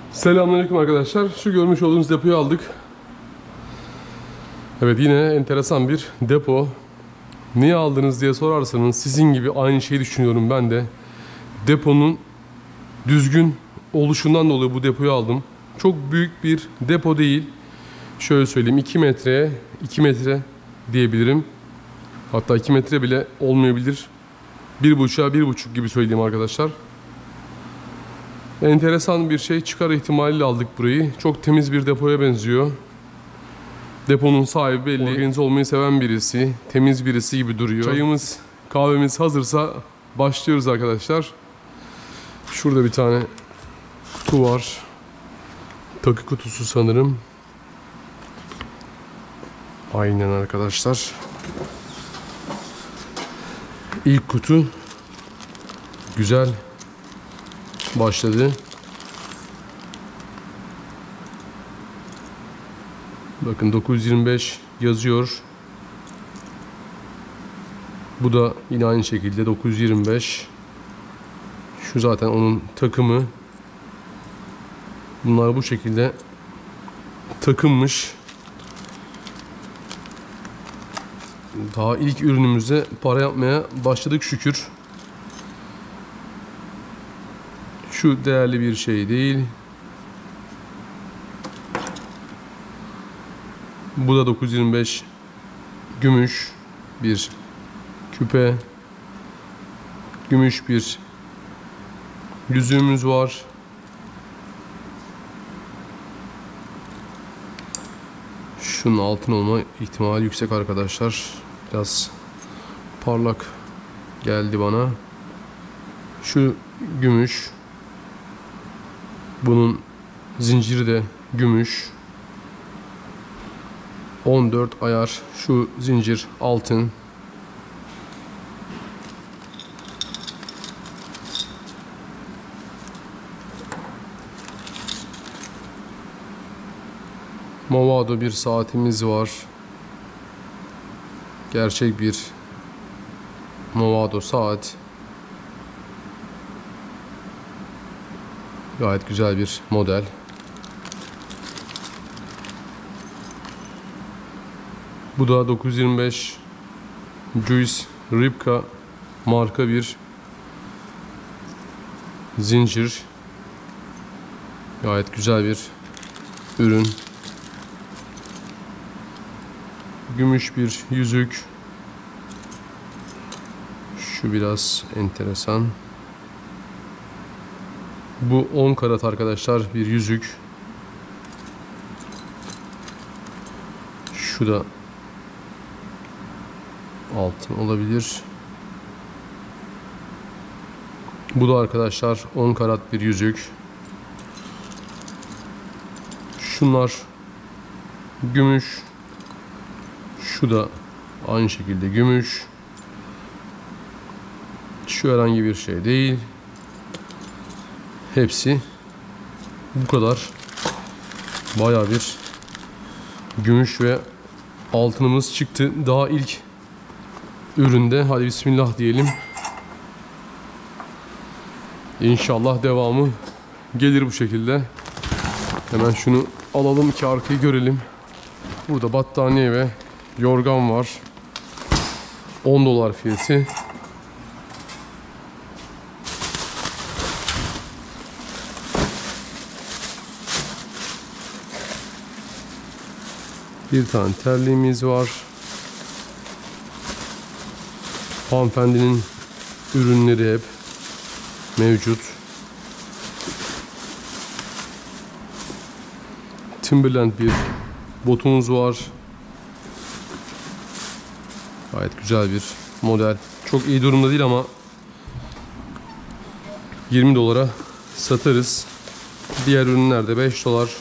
Selamünaleyküm arkadaşlar. Şu görmüş olduğunuz depoyu aldık. Evet, yine enteresan bir depo. Niye aldınız diye sorarsanız sizin gibi aynı şeyi düşünüyorum ben de. Deponun düzgün oluşundan dolayı bu depoyu aldım. Çok büyük bir depo değil. Şöyle söyleyeyim, 2 metreye 2 metre diyebilirim. Hatta 2 metre bile olmayabilir. 1,5'a 1,5 gibi söyleyeyim arkadaşlar. Enteresan bir şey, çıkar ihtimaliyle aldık burayı. Çok temiz bir depoya benziyor. Deponun sahibi belli. Organize olmayı seven birisi. Temiz birisi gibi duruyor. Çayımız, kahvemiz hazırsa başlıyoruz arkadaşlar. Şurada bir tane kutu var. Takı kutusu sanırım. Aynen arkadaşlar. İlk kutu güzel başladı. Bakın 925 yazıyor. Bu da yine aynı şekilde 925. Şu zaten onun takımı. Bunlar bu şekilde takılmış. Daha ilk ürünümüze para yapmaya başladık şükür. Şu değerli bir şey değil. Bu da 925 gümüş bir küpe. Gümüş bir yüzüğümüz var. Şunun altın olma ihtimali yüksek arkadaşlar. Biraz parlak geldi bana. Şu gümüş. Bunun zinciri de gümüş. 14 ayar. Şu zincir altın. Movado bir saatimiz var. Gerçek bir Movado saat. Gayet güzel bir model. Bu da 925 Juice Ribka marka bir zincir. Gayet güzel bir ürün. Gümüş bir yüzük. Şu biraz enteresan. Bu 10 karat arkadaşlar bir yüzük. Şu da altın olabilir. Bu da arkadaşlar 10 karat bir yüzük. Şunlar gümüş. Şu da aynı şekilde gümüş. Şu herhangi bir şey değil. Hepsi bu kadar. Bayağı bir gümüş ve altınımız çıktı. Daha ilk üründe. Hadi bismillah diyelim. İnşallah devamı gelir bu şekilde. Hemen şunu alalım ki arkayı görelim. Burada battaniye ve yorgan var. 10 dolar fiyatı. Bir tane terliğimiz var. Hanımefendinin ürünleri hep mevcut. Timberland bir botumuz var. Gayet güzel bir model. Çok iyi durumda değil ama 20 dolara satarız. Diğer ürünler de 5 dolar.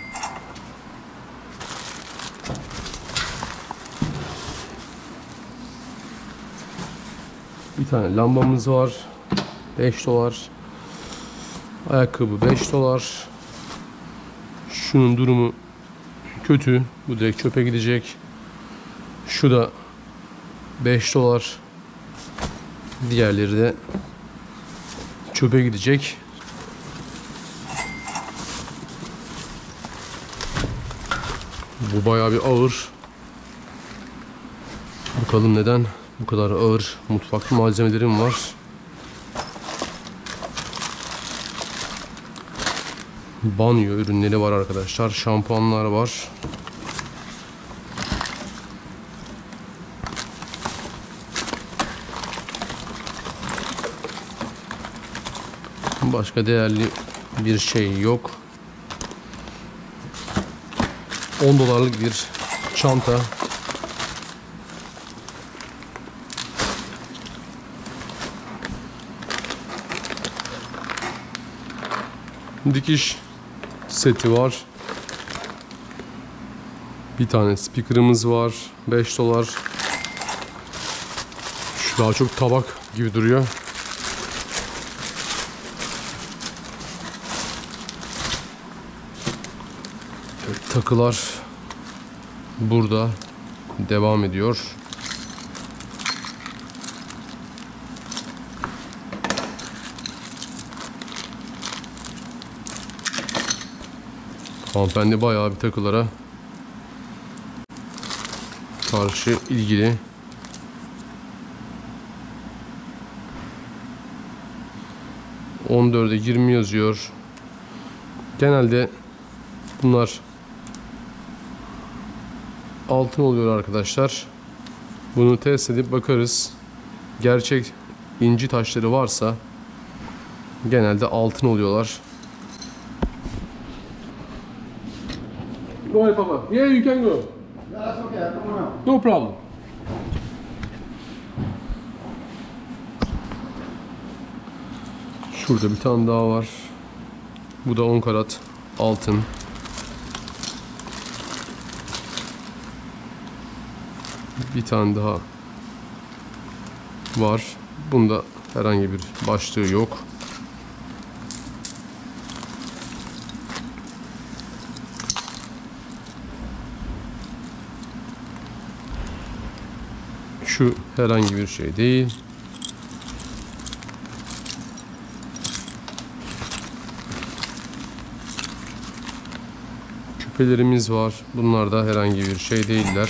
Bir tane lambamız var. 5 dolar. Ayakkabı 5 dolar. Şunun durumu kötü. Bu direkt çöpe gidecek. Şu da 5 dolar. Diğerleri de çöpe gidecek. Bu bayağı bir ağır. Bakalım neden bu kadar ağır mutfak malzemelerim var. Banyo ürünleri var arkadaşlar. Şampuanlar var. Başka değerli bir şey yok. 10 dolarlık bir çanta. Dikiş seti var. Bir tane speaker'ımız var. 5 dolar. Şu daha çok tabak gibi duruyor. Evet, takılar burada devam ediyor. Hanımefendi bayağı bir takılara karşı ilgili. ...14'e 20 yazıyor. Genelde bunlar altın oluyor arkadaşlar. Bunu test edip bakarız. Gerçek inci taşları varsa genelde altın oluyorlar. Go ahead, Papa. Yeah, you can go. Yeah, that's okay. Come on out. No problem. Şurada bir tane daha var. Bu da 10 karat altın. Bir tane daha var. Bunda herhangi bir başlığı yok. Şu herhangi bir şey değil. Küpelerimiz var. Bunlar da herhangi bir şey değiller.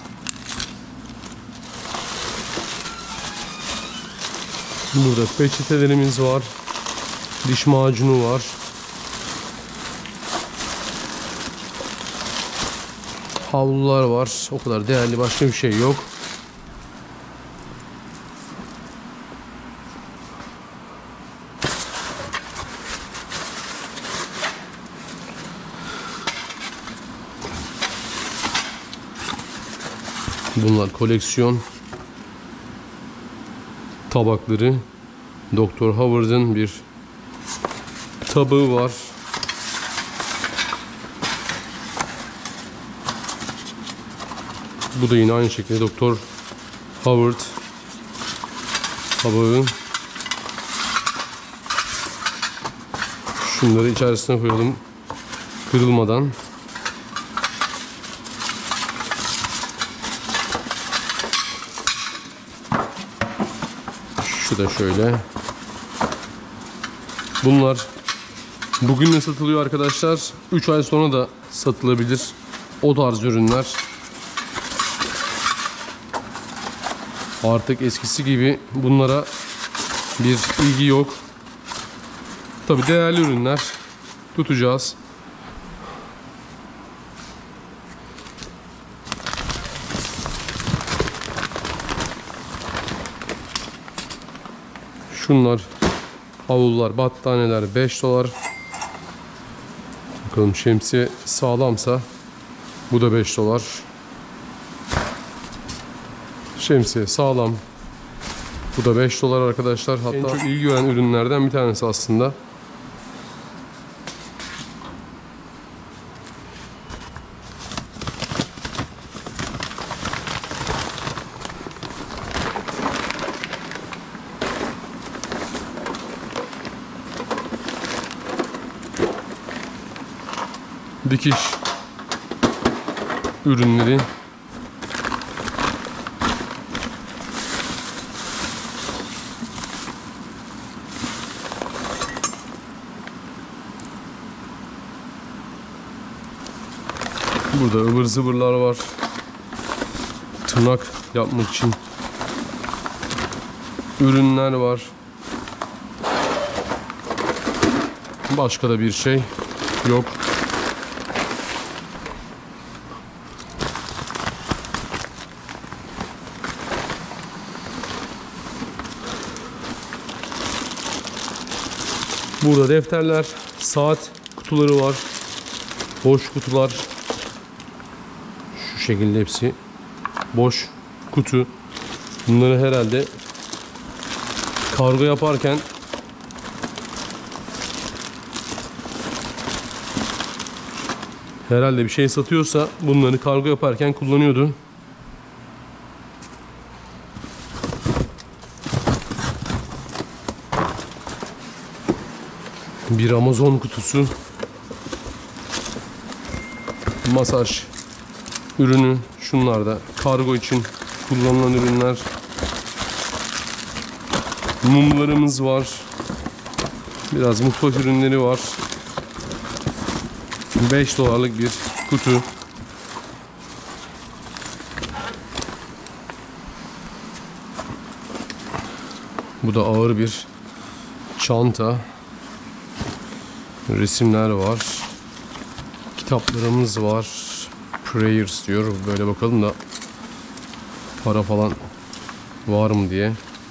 Burada peçetelerimiz var. Diş macunu var. Havlular var. O kadar değerli başka bir şey yok. Bunlar koleksiyon tabakları. Dr. Howard'ın bir tabağı var. Bu da yine aynı şekilde Dr. Howard tabağı. Şunları içerisine koyalım kırılmadan. Şu da şöyle. Bunlar bugün de satılıyor arkadaşlar. 3 ay sonra da satılabilir. O tarz ürünler. Artık eskisi gibi bunlara bir ilgi yok. Tabii değerli ürünler tutacağız. Şunlar havlular, battaniyeler 5 dolar. Bakalım şemsiye sağlamsa bu da 5 dolar. Şemsiye sağlam. Bu da 5 dolar arkadaşlar. Hatta en çok ilgi gören ürünlerden bir tanesi aslında. Dikiş ürünleri. Burada ıvır zıvırlar var. Tırnak yapmak için ürünler var. Başka da bir şey yok. Burada defterler, saat kutuları var. Boş kutular. Şu şekilde hepsi boş kutu. Bunları herhalde kargo yaparken bir şey satıyorsa bunları kargo yaparken kullanıyordu. Bir Amazon kutusu. Masaj ürünü. Şunlar da kargo için kullanılan ürünler. Mumlarımız var. Biraz mutfak ürünleri var. 5 dolarlık bir kutu. Bu da ağır bir çanta. Resimler var. Kitaplarımız var. Prayers diyor. Böyle bakalım da para falan var mı diye.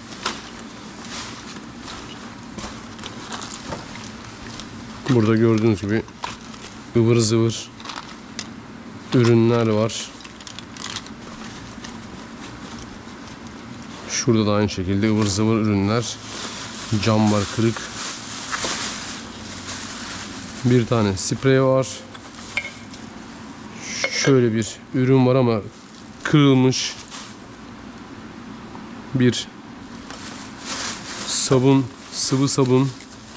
Burada gördüğünüz gibi ıvır zıvır ürünler var. Şurada da aynı şekilde ıvır zıvır ürünler. Cam var kırık. Bir tane sprey var. Şöyle bir ürün var ama kırılmış. Bir sabun, sıvı sabun.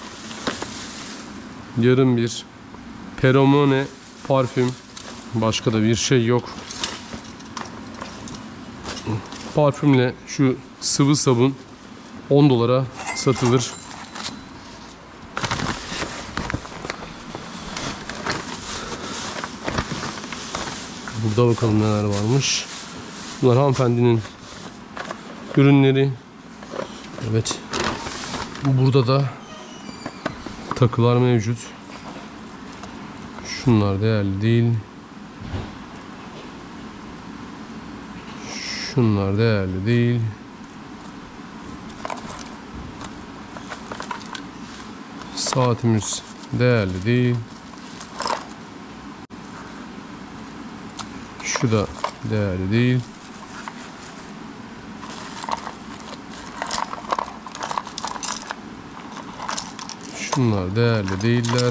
Yarım bir feromone parfüm. Başka da bir şey yok. Parfümle şu sıvı sabun 10 dolara satılır. Burada bakalım neler varmış. Bunlar hanımefendinin ürünleri. Evet. Burada da takılar mevcut. Şunlar değerli değil. Şunlar değerli değil. Saatimiz değerli değil. Şu da değerli değil. Şunlar değerli değiller.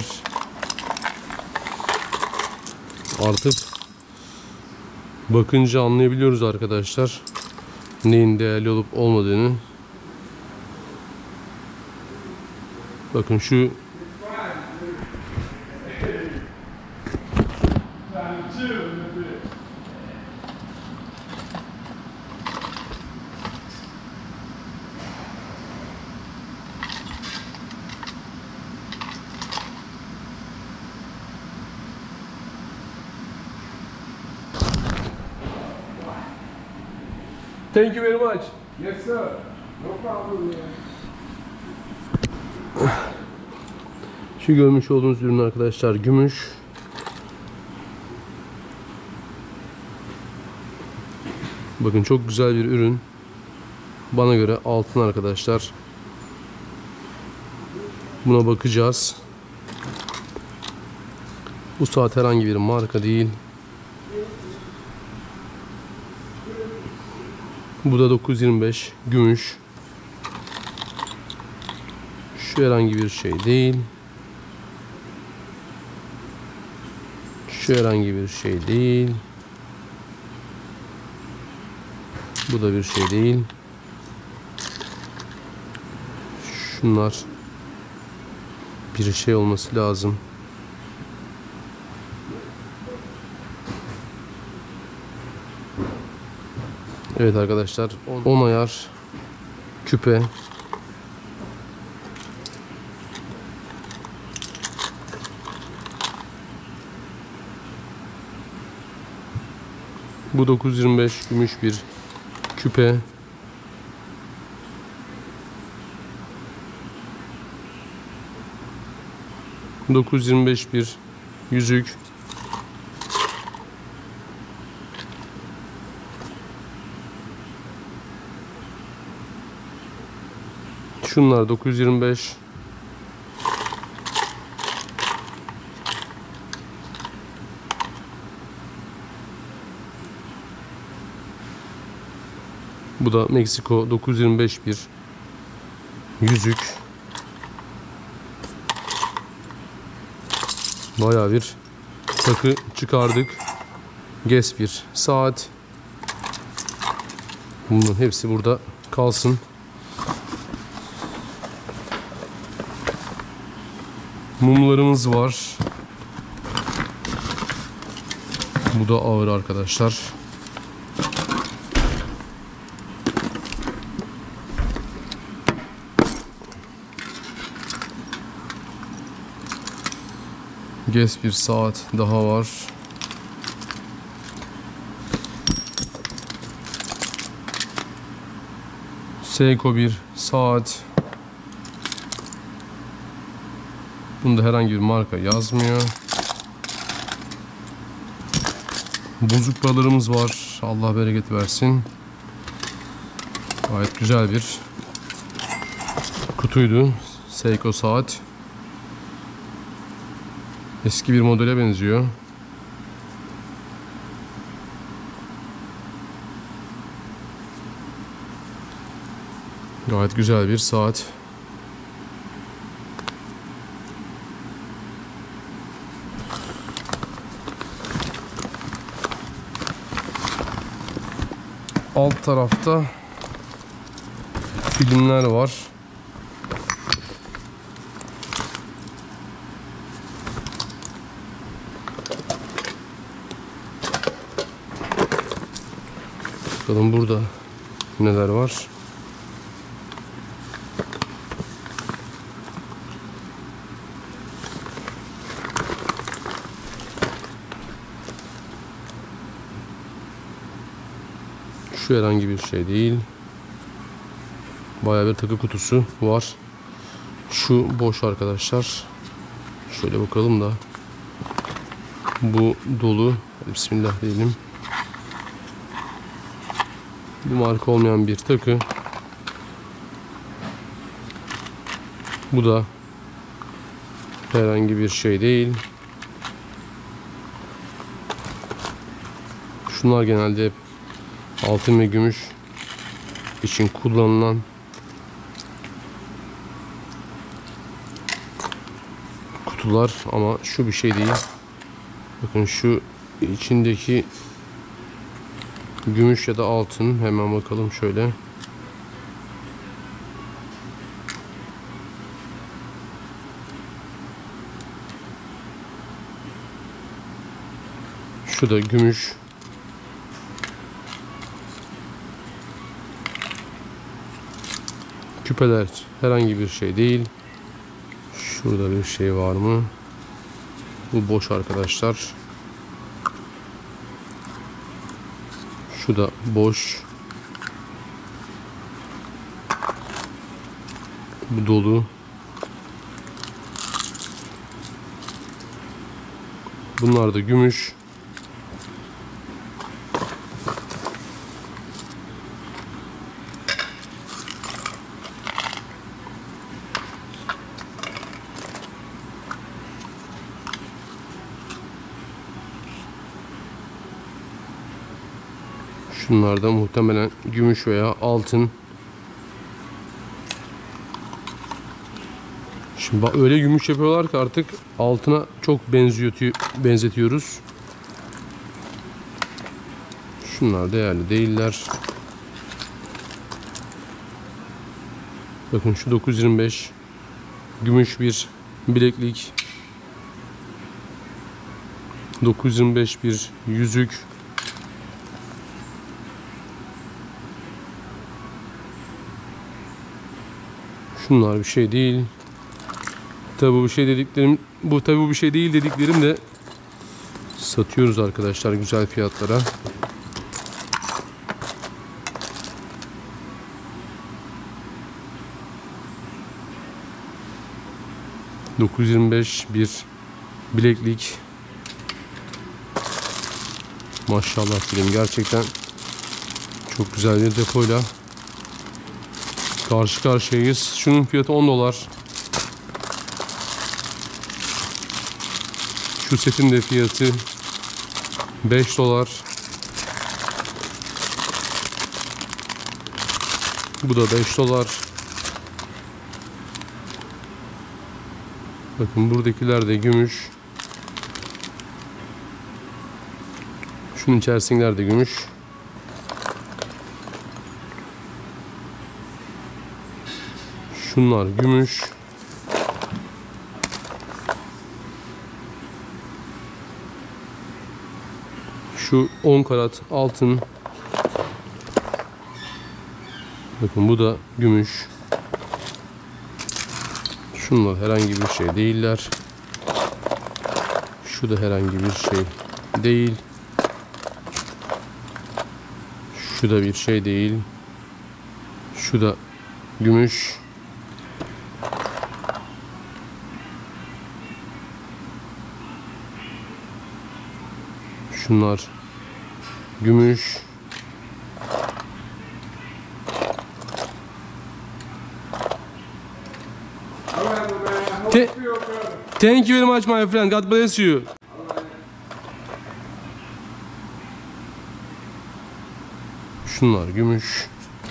Artık bakınca anlayabiliyoruz arkadaşlar. Neyin değerli olup olmadığını. Bakın şu Thank you very much. Yes, sir. No problem. Şu görmüş olduğunuz ürün arkadaşlar gümüş. Bakın çok güzel bir ürün. Bana göre altın arkadaşlar. Buna bakacağız. Bu saat herhangi bir marka değil. Bu da 925 gümüş. Şu herhangi bir şey değil. Şu herhangi bir şey değil. Bu da bir şey değil. Şunlar bir şey olması lazım. Evet arkadaşlar 10 ayar küpe. Bu 925 gümüş bir küpe. Bu 925 bir yüzük. Şunlar 925. Bu da Meksiko 925 bir yüzük. Bayağı bir takı çıkardık. Guess bir saat. Bunların hepsi burada kalsın. Mumlarımız var. Bu da ağır arkadaşlar. Guess bir saat daha var. Seiko bir saat. Bunda herhangi bir marka yazmıyor. Bozuk paralarımız var. Allah bereket versin. Gayet güzel bir kutuydu. Seiko saat. Eski bir modele benziyor. Gayet güzel bir saat. Alt tarafta filmler var. Bakalım burada neler var. Şu herhangi bir şey değil. Bayağı bir takı kutusu var. Şu boş arkadaşlar. Şöyle bakalım da. Bu dolu. Bismillah diyelim. Bu marka olmayan bir takı. Bu da herhangi bir şey değil. Şunlar genelde hep altın ve gümüş için kullanılan kutular ama şu bir şey değil. Bakın şu içindeki gümüş ya da altın, hemen bakalım şöyle. Şu da gümüş. Küpeler herhangi bir şey değil. Şurada bir şey var mı? Bu boş arkadaşlar. Şu da boş. Bu dolu. Bunlar da gümüş. Şunlar da muhtemelen gümüş veya altın. Şimdi bak, öyle gümüş yapıyorlar ki artık altına çok benzetiyoruz. Şunlar değerli değiller. Bakın şu 925 gümüş bir bileklik. 925 bir yüzük. Şunlar bir şey değil. Tabi bu bir şey dediklerim, bu bir şey değil dediklerim de satıyoruz arkadaşlar güzel fiyatlara. 925 bir bileklik. Maşallah diyeyim, gerçekten çok güzel bir depoyla karşı karşıyayız. Şunun fiyatı $10. Şu setin de fiyatı $5. Bu da $5. Bakın buradakiler de gümüş. Şunun içerisindekiler de gümüş. Şunlar gümüş. Şu 10 karat altın. Bakın bu da gümüş. Şunlar herhangi bir şey değiller. Şu da herhangi bir şey değil. Şu da bir şey değil. Şu da gümüş. Şunlar gümüş. Thank you very much my friend. God bless you. Şunlar gümüş.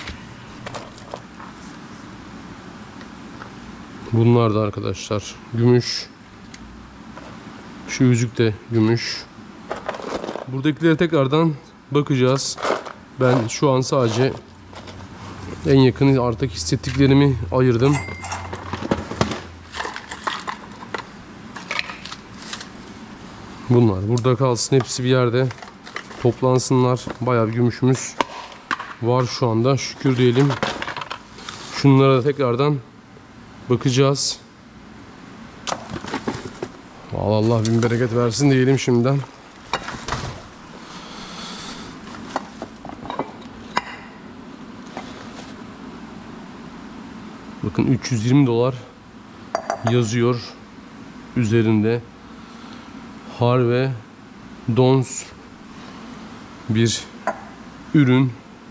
Bunlar da arkadaşlar gümüş. Şu yüzük de gümüş. Buradakilere tekrardan bakacağız. Ben şu an sadece en yakın artık hissettiklerimi ayırdım. Bunlar burada kalsın, hepsi bir yerde toplansınlar. Bayağı bir gümüşümüz var şu anda, şükür diyelim. Şunlara da tekrardan bakacağız. Allah bin bereket versin diyelim şimdiden. Bakın $320 yazıyor üzerinde. Harvey Dons bir ürün.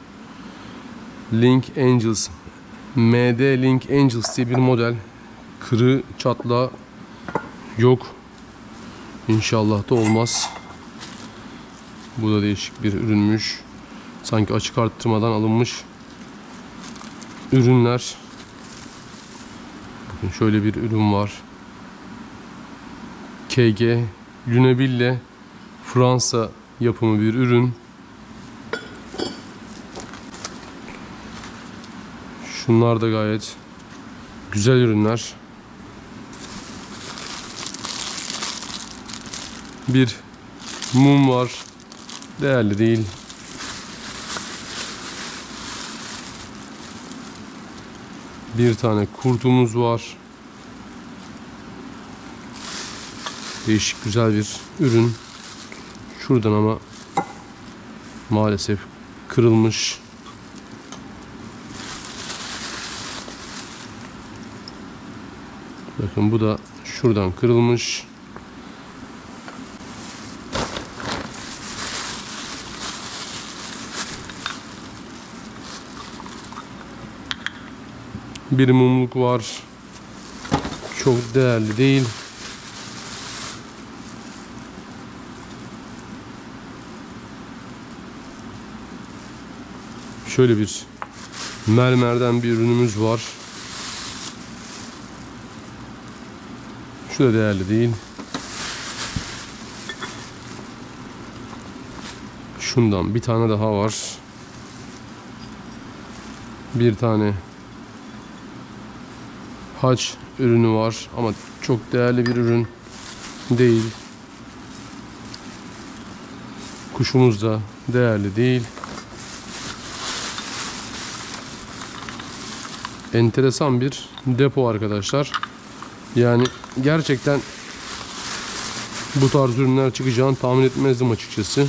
Link Angels, MD Link Angels diye bir model. Kırı çatla yok. İnşallah da olmaz. Bu da değişik bir ürünmüş. Sanki açık arttırmadan alınmış ürünler. Bakın şöyle bir ürün var. KG Luneville Fransa yapımı bir ürün. Şunlar da gayet güzel ürünler. Bir mum var. Değerli değil. Bir tane kurtumuz var. Değişik güzel bir ürün. Şuradan ama maalesef kırılmış. Bakın bu da şuradan kırılmış. Bir mumluk var. Çok değerli değil. Şöyle bir mermerden bir ürünümüz var. Şu da değerli değil. Şundan bir tane daha var. Bir tane haç ürünü var ama çok değerli bir ürün değil. Kuşumuz da değerli değil. Enteresan bir depo arkadaşlar. Yani gerçekten bu tarz ürünler çıkacağını tahmin etmezdim açıkçası.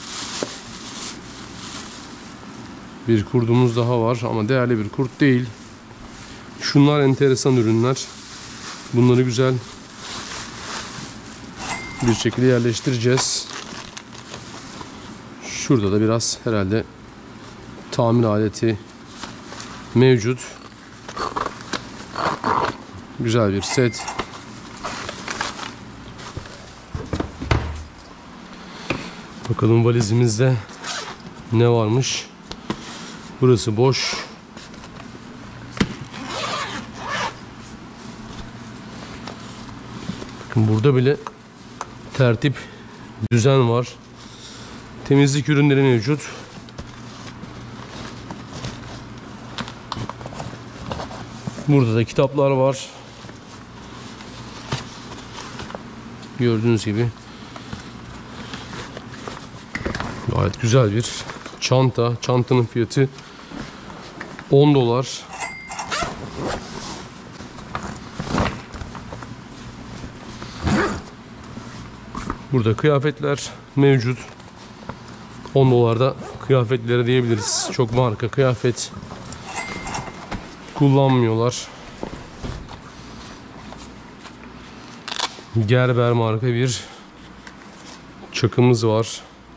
Bir kurdumuz daha var ama değerli bir kurt değil. Şunlar enteresan ürünler. Bunları güzel bir şekilde yerleştireceğiz. Şurada da biraz herhalde tamir aleti mevcut. Güzel bir set. Bakalım valizimizde ne varmış. Burası boş. Bakın burada bile tertip, düzen var. Temizlik ürünleri mevcut. Burada da kitaplar var. Gördüğünüz gibi gayet güzel bir çanta. Çantanın fiyatı 10 dolar. Burada kıyafetler mevcut. 10 dolarda kıyafetlere diyebiliriz. Çok marka kıyafet kullanmıyorlar. Gerber marka bir çakımız var.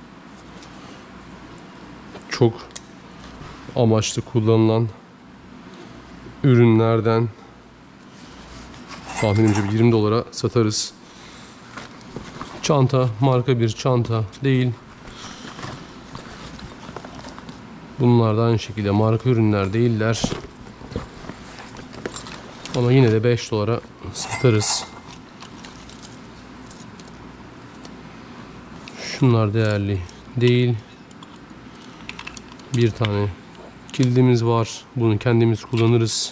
Çok amaçlı kullanılan ürünlerden tahminimce bir 20 dolara satarız. Çanta marka bir çanta değil. Bunlar da aynı şekilde marka ürünler değiller. Ama yine de 5 dolara satarız. Şunlar değerli değil. Bir tane kilidimiz var. Bunu kendimiz kullanırız.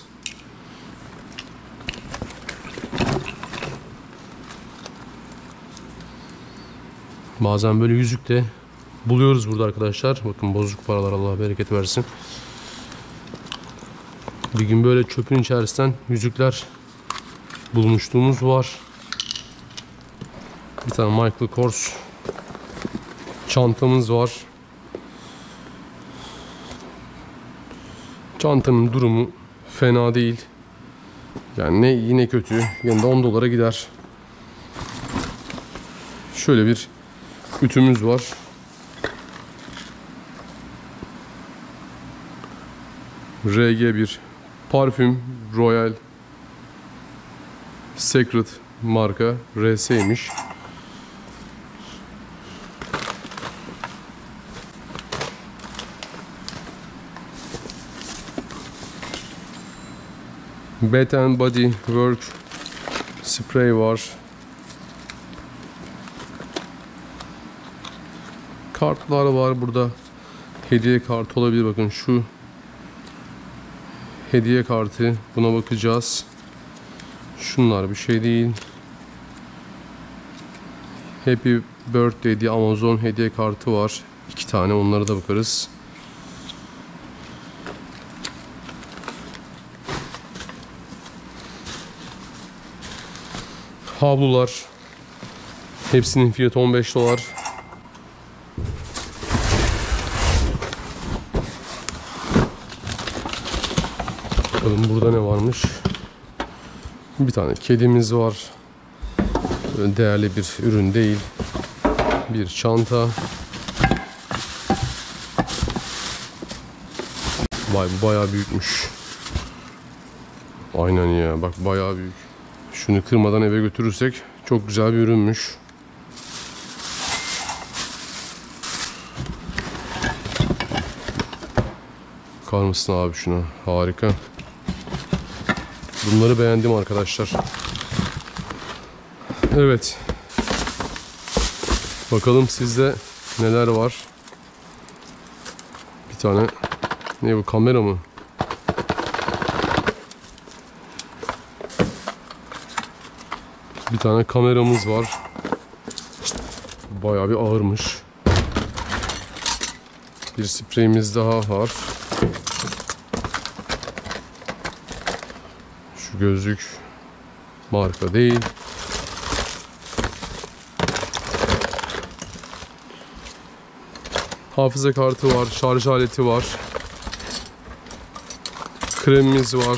Bazen böyle yüzük de buluyoruz burada arkadaşlar. Bakın bozuk paralar, Allah bereket versin. Bir gün böyle çöpün içerisinden yüzükler bulmuşluğumuz var. Bir tane Michael Kors çantamız var. Çantanın durumu fena değil. Yani ne iyi ne kötü. Yanında 10 dolara gider. Şöyle bir ütümüz var. RG1 parfüm Royal Secret marka RS'ymiş. Bath and Body Work sprey var. Kartlar var burada. Hediye kartı olabilir. Bakın şu hediye kartı. Buna bakacağız. Şunlar bir şey değil. Happy Birthday diye Amazon hediye kartı var. 2 tane, onlara da bakarız. Havlular. Hepsinin fiyatı 15 dolar. Bakalım burada ne varmış. Bir tane kedimiz var. Böyle değerli bir ürün değil. Bir çanta. Vay, bu bayağı büyükmüş. Aynen ya, bak bayağı büyük. Şunu kırmadan eve götürürsek çok güzel bir ürünmüş. Bakar mısın abi şuna? Harika. Bunları beğendim arkadaşlar. Evet. Bakalım sizde neler var. Bir tane, ne bu, kamera mı? Bir tane kameramız var. Bayağı bir ağırmış. Bir spreyimiz daha var. Şu gözlük marka değil. Hafıza kartı var, şarj aleti var. Kremimiz var.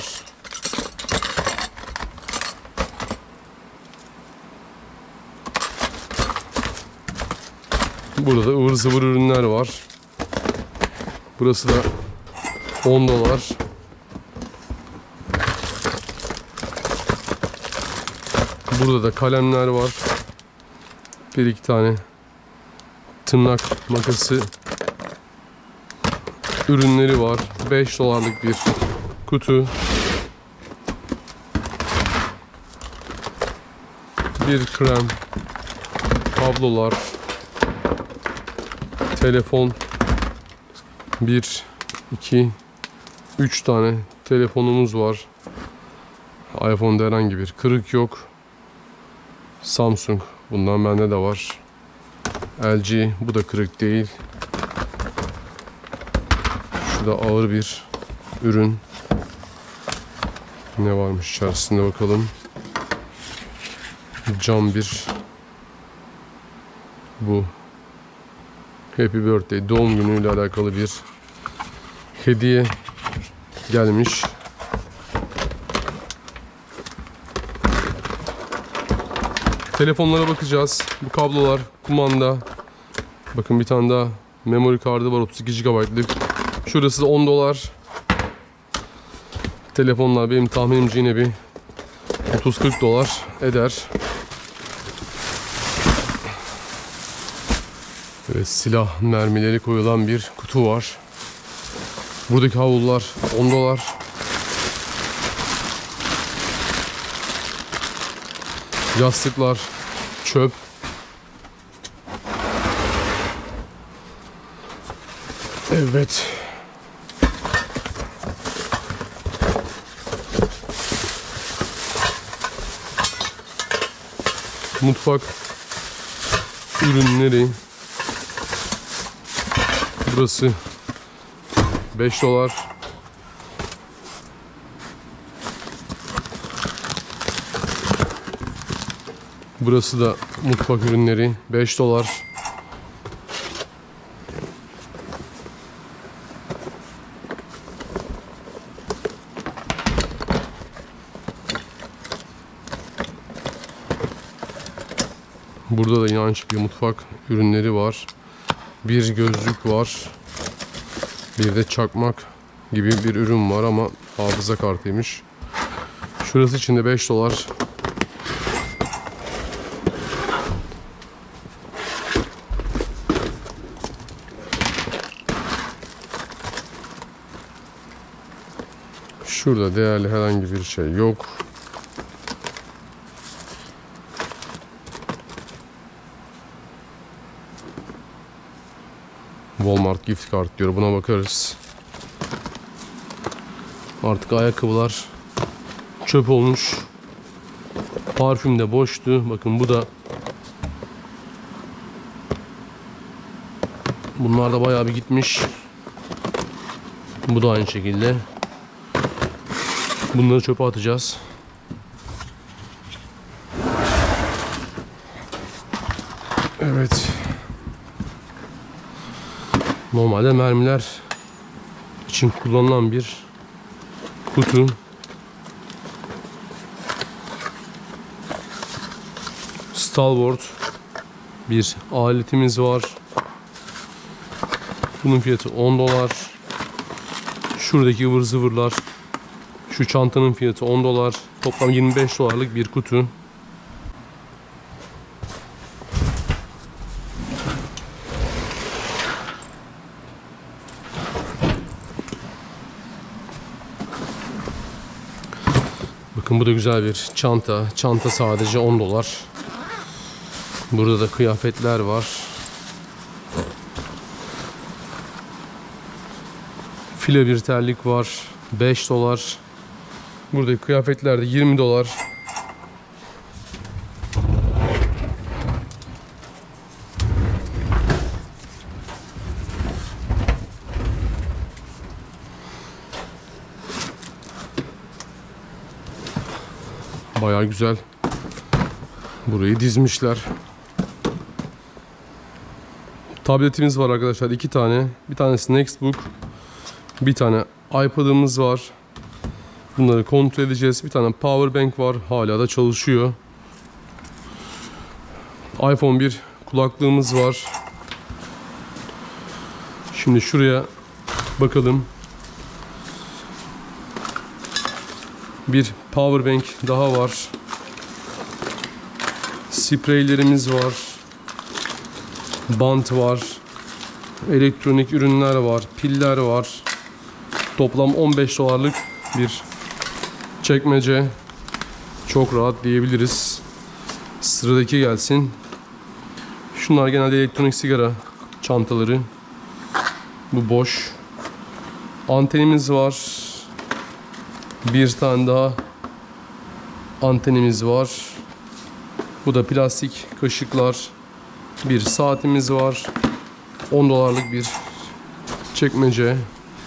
Burada da ıvır zıvır ürünler var. Burası da $10. Burada da kalemler var. Bir iki tane tırnak makası ürünleri var. $5'lık bir kutu. Bir krem, kablolar, telefon, 1, 2, 3 tane telefonumuz var. iPhone'da herhangi bir kırık yok. Samsung, bundan bende de var. LG, bu da kırık değil. Şu da ağır bir ürün. Ne varmış içerisinde bakalım. Cam bir. Bu Happy Birthday, doğum günüyle alakalı bir hediye gelmiş. Telefonlara bakacağız. Bu kablolar, kumanda. Bakın bir tane daha memory kartı var, 32 GB'lık. Şurası da $10. Telefonlar benim tahminimce yine bir $30-40 eder. Evet, silah mermileri koyulan bir kutu var. Buradaki havlular $10. Yastıklar çöp. Evet. Mutfak ürünleri. Burası $5. Burası da mutfak ürünleri, $5. Burada da yine aynı şekilde mutfak ürünleri var. Bir gözlük var. Bir de çakmak gibi bir ürün var ama hafıza kartıymış. Şurası için de $5. Şurada değerli herhangi bir şey yok. Walmart gift kart diyor. Buna bakarız. Artık ayakkabılar çöp olmuş. Parfüm de boştu. Bakın bu da. Bunlar da bayağı bir gitmiş. Bu da aynı şekilde. Bunları çöpe atacağız. Evet. Normalde mermiler için kullanılan bir kutu. Stalwart bir aletimiz var. Bunun fiyatı $10. Şuradaki ıvır zıvırlar, şu çantanın fiyatı $10. Toplam $25'lık bir kutu. Bakın bu da güzel bir çanta. Çanta sadece $10. Burada da kıyafetler var. File bir terlik var. $5. Buradaki kıyafetler de $20. Bayağı güzel. Burayı dizmişler. Tabletimiz var arkadaşlar. 2 tane. Bir tanesi Nextbook. Bir tane iPad'ımız var. Bunları kontrol edeceğiz. Bir tane powerbank var. Hala da çalışıyor. iPhone 1 kulaklığımız var. Şimdi şuraya bakalım. Bir power bank daha var. Spreylerimiz var. Bant var. Elektronik ürünler var. Piller var. Toplam $15'lık bir çekmece. Çok rahat diyebiliriz. Sıradaki gelsin. Şunlar genelde elektronik sigara çantaları. Bu boş. Antenimiz var. Bir tane daha antenimiz var. Bu da plastik kaşıklar. Bir saatimiz var. $10'lık bir çekmece.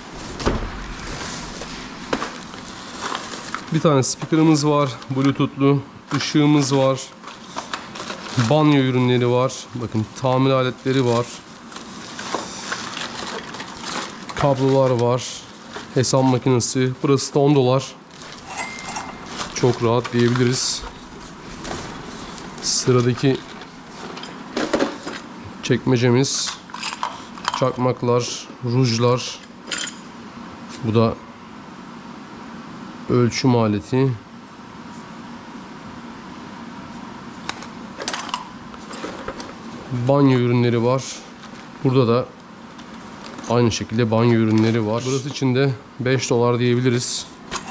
Bir tane speaker'ımız var. Bluetooth'lu. Işığımız var. Banyo ürünleri var. Bakın tamir aletleri var. Kablolar var. Hesap makinesi. Burası da $10. Çok rahat diyebiliriz. Sıradaki çekmecemiz. Çakmaklar, rujlar. Bu da ölçüm aleti. Banyo ürünleri var. Burada da aynı şekilde banyo ürünleri var. Burası için de $5 diyebiliriz.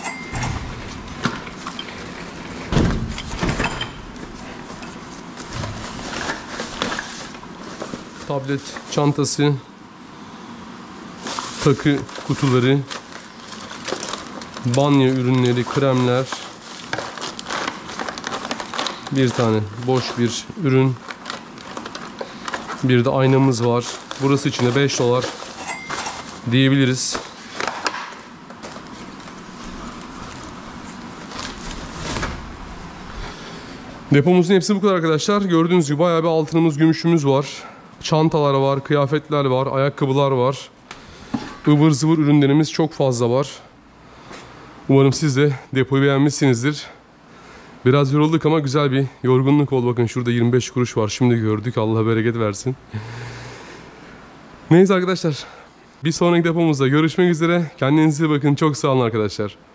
Tablet çantası, takı kutuları, banyo ürünleri, kremler, bir tane boş bir ürün, bir de aynamız var. Burası için de $5 diyebiliriz. Depomuzun hepsi bu kadar arkadaşlar. Gördüğünüz gibi bayağı bir altınımız, gümüşümüz var. Çantalar var, kıyafetler var, ayakkabılar var. Ivır zıvır ürünlerimiz çok fazla var. Umarım siz de depoyu beğenmişsinizdir. Biraz yorulduk ama güzel bir yorgunluk oldu. Bakın şurada 25 kuruş var. Şimdi gördük. Allah bereket versin. Neyse arkadaşlar. Bir sonraki depomuzda görüşmek üzere. Kendinize iyi bakın. Çok sağ olun arkadaşlar.